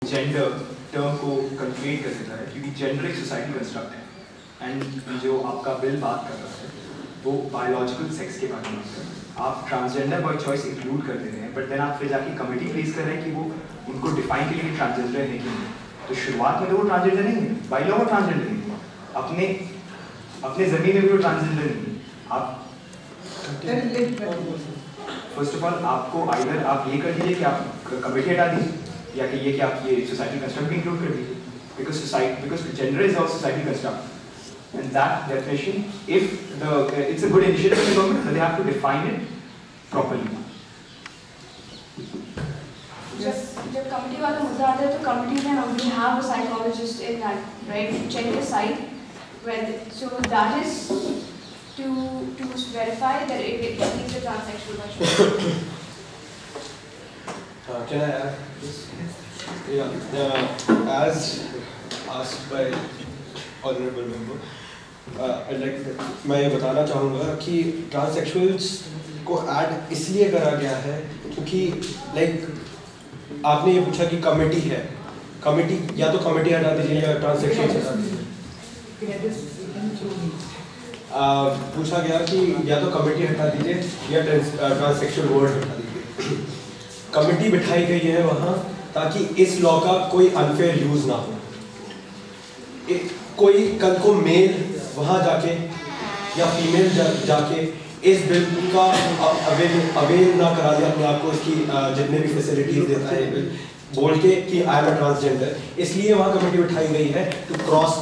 Gender term को कन्फ्लेट कर देता है, क्योंकि जेंडर एक सोसाइटी कंस्ट्रक्ट है एंड जो आपका बिल बात कर रहा है वो बायोलॉजिकल सेक्स के बारे में है। आप ट्रांसजेंडर बाय चॉइस इंक्लूड कर दे रहे हैं, बट देन आप फिर जाके कमिटी प्लेस कर रहे हैं कि वो उनको डिफाइन के लिए ट्रांसजेंडर है कि नहीं। तो शुरुआत में तो वो ट्रांसजेंडर नहीं है, बाई लॉ वो ट्रांसजेंडर नहीं है, अपने ज़मीन में भी वो ट्रांसजेंडर नहीं है। आप फर्स्ट ऑफ ऑल आपको आइदर आप ये कर दीजिए कि आप कमिटी हटा दीजिए, या कि ये कि आप ये सोसाइटी कंस्ट्रक्ट भी इंक्लूड कर दीजिए, because gender is of society construct, and that definition, if it's a good initiative in the government, but they have to define it properly. जब कमिटी वाला मुद्दा आता है तो कमिटी में we have a psychologist in that, right, to check the site, so that is to verify that it is a transsexual person. Can I add this? Yeah. As asked by honorable member, मैं ये बताना चाहूँगा कि ट्रांससेक्सुअल्स को add इसलिए करा गया है क्योंकि आपने ये पूछा कि कमेटी है, कमेटी या तो कमेटी हटा दीजिए या ट्रांससेक्सुअल्स हटा दीजिए। पूछा गया कि या तो कमेटी हटा दीजिए या ट्रांससेक्सुअल वर्ड हटा दीजिए। कमेटी बिठाई गई है वहाँ ताकि इस लॉ का कोई अनफेयर यूज ना हो। कोई कल को मेल वहाँ जाके या फीमेल जाके इस बिल का अवेल ना करा दिया अपने आप को, इसकी जितने भी फैसिलिटीज देता है बिल बोल के कि आई एम अ ट्रांसजेंडर, इसलिए वहाँ कमेटी उठाई गई है to cross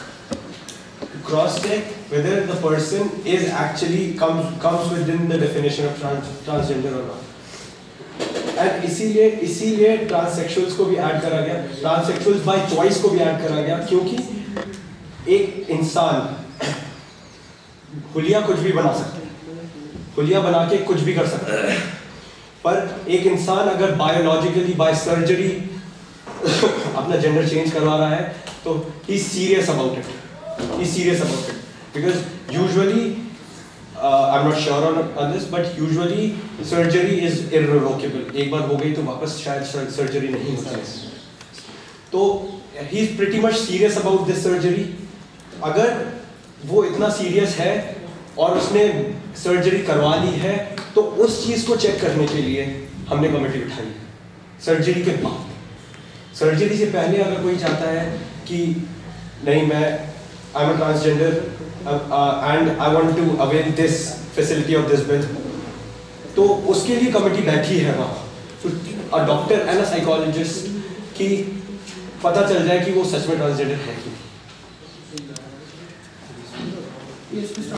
check whether the person is actually comes within the definition of transgender or not. And इसीलिए ट्रांससेक्सुअल्स को भी ऐड करा गया, ट्रांससेक्सुअल्स बाय चॉइस को भी ऐड करा गया, क्योंकि एक इंसान हुलिया कुछ भी बना सकता है, हुलिया बना के कुछ भी कर सकता है, पर एक इंसान अगर बायोलॉजिकली बाय सर्जरी अपना जेंडर चेंज करवा रहा है तो ही is serious about it, because usually I'm not sure on this, but usually surgery is irrevocable. एक बार हो गई तो वापस शायद सर्जरी नहीं होती है। तो he is pretty much serious about this surgery. अगर वो इतना सीरियस है और उसने सर्जरी करवा ली है तो उस चीज़ को चेक करने के लिए हमने कमेटी उठाई है। सर्जरी के बाद, सर्जरी से पहले अगर कोई चाहता है कि नहीं मैं I am a transgender and I want to avail this facility of this bill, तो उसके लिए कमेटी बैठी है वहाँ, a doctor and a psychologist कि पता चल जाए कि वो सच में ट्रांसजेंडर है कि नहीं।